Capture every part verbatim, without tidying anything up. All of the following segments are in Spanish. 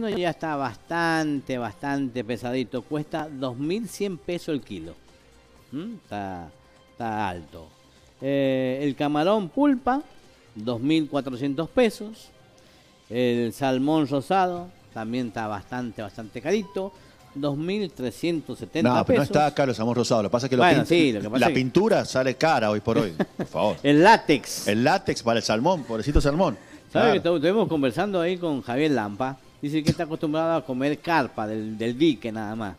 ya está bastante, bastante pesadito. Cuesta dos mil cien pesos el kilo. ¿Mm? Está, está alto. Eh, el camarón pulpa, dos mil cuatrocientos pesos. El salmón rosado también está bastante, bastante carito. dos mil trescientos setenta pesos. No, pero no está caro el salmón rosado. Lo que pasa es que, bueno, lo sí, lo que pasa la es que... pintura sale cara hoy por hoy. Por favor. El látex. El látex para el salmón, pobrecito salmón. ¿Sabes Claro. que estuvimos conversando ahí con Javier Lampa? Dice que está acostumbrado a comer carpa del, del dique nada más.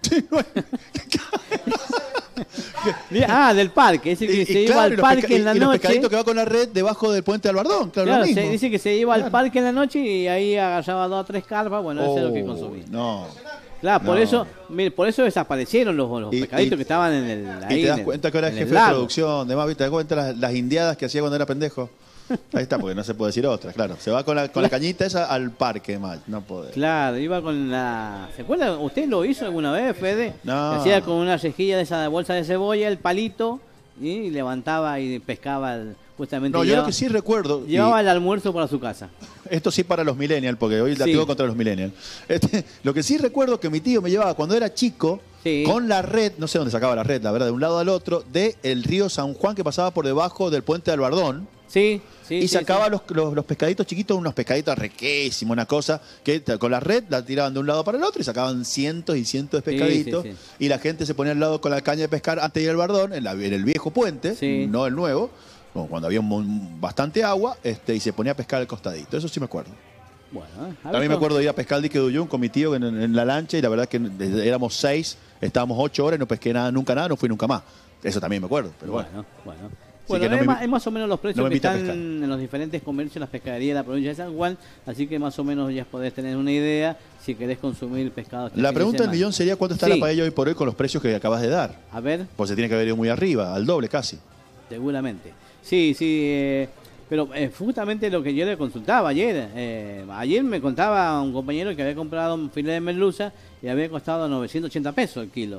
Ah, del parque. Dice que Y- se y iba claro, al y los parque pesca- en la y los noche. pescaditos que va con la red debajo del puente de Albardón. Claro, Claro, lo se- mismo. dice que se iba Claro. al parque en la noche y ahí agarraba dos o tres carpas. Bueno, eso es lo que Oh, consumía. No. Claro, por no. eso, mire, por eso desaparecieron los, los Y- pescaditos y- que estaban en el ahí Y te das en el- cuenta que ahora es en el jefe de lago. producción, demás, ¿viste? ¿Te das cuenta las, las indiadas que hacía cuando era pendejo? Ahí está, porque no se puede decir otra, claro. Se va con la, con la cañita esa al parque, mal, no puede. Claro, iba con la... ¿Se acuerda? ¿Usted lo hizo alguna vez, Fede? No. Que hacía con una rejilla de esa de bolsa de cebolla, el palito, y levantaba y pescaba el- justamente. No, yo llevaba, lo que sí recuerdo, y llevaba el almuerzo para su casa. esto sí para los millennials, porque hoy la Sí. tengo contra los millennials. Este, lo que sí recuerdo que mi tío me llevaba cuando era chico, Sí. con la red, no sé dónde sacaba la red, la verdad, de un lado al otro, de el río San Juan que pasaba por debajo del puente de Albardón. Sí, sí. Y sí, sacaba sí. Los, los, los pescaditos chiquitos, unos pescaditos riquísimos, una cosa, que t- con la red la tiraban de un lado para el otro y sacaban cientos y cientos de Sí, pescaditos. sí, sí. Y la gente se ponía al lado con la caña de pescar antes de ir al Bardón, en, la- en el viejo puente, Sí. no el nuevo, bueno, cuando había un mon- bastante agua, este, y se ponía a pescar al costadito. Eso sí me acuerdo. Bueno, ¿eh? A ver, También me acuerdo de ir a pescar al dique de Uyún con mi tío en, en la lancha y la verdad que desde- éramos seis, estábamos ocho horas y no pesqué nada, nunca nada, no fui nunca más. Eso también me acuerdo, pero bueno. Bueno, bueno. Así Bueno, que no es, me más, invi- es más o menos los precios no me que invita a están pescar. en los diferentes comercios, las pescaderías de la provincia de San Juan, así que más o menos ya podés tener una idea si querés consumir pescado. este La fin de pregunta del semana. millón sería cuánto está Sí. la paella hoy por hoy con los precios que acabas de dar. A ver, Pues se tiene que haber ido muy arriba, al doble casi. seguramente. Sí, sí, eh, pero eh, justamente lo que yo le consultaba ayer. eh, ayer me contaba un compañero que había comprado un filete de merluza y había costado novecientos ochenta pesos el kilo.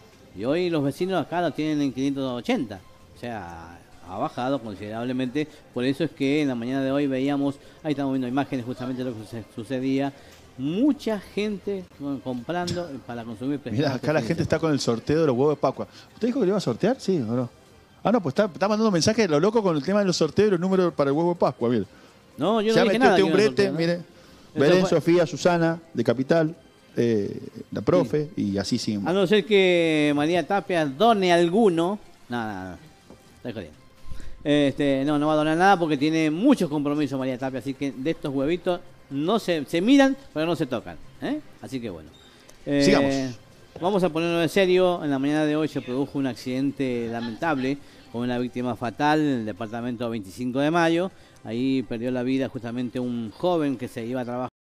Y hoy los vecinos acá lo tienen en quinientos ochenta. O sea, ha bajado considerablemente. Por eso es que en la mañana de hoy veíamos, ahí estamos viendo imágenes justamente de lo que suce- sucedía. Mucha gente co- comprando para consumir pescado. Mira, acá la gente está con el sorteo de los huevos de Pascua. ¿Usted dijo que le iba a sortear? Sí, ¿o no? Ah, no, pues está, está mandando mensajes lo loco con el tema de los sorteos y los números para el huevo de Pascua, mire. No, yo no Ya dije metió nada. usted que un iba a brete, sortear, ¿no? mire. Eso Belén, fue- Sofía, Susana, de Capital, eh, la profe, y así sin. A no ser que María Tapia done alguno. Nada, nada, nada. Está jodiendo. Este, no, no va a donar nada porque tiene muchos compromisos María Tapia, así que de estos huevitos no se, se miran, pero no se tocan. ¿eh? Así que bueno. Eh, Sigamos. Vamos a ponerlo en serio. En la mañana de hoy se produjo un accidente lamentable con una víctima fatal en el departamento veinticinco de mayo. Ahí perdió la vida justamente un joven que se iba a trabajar.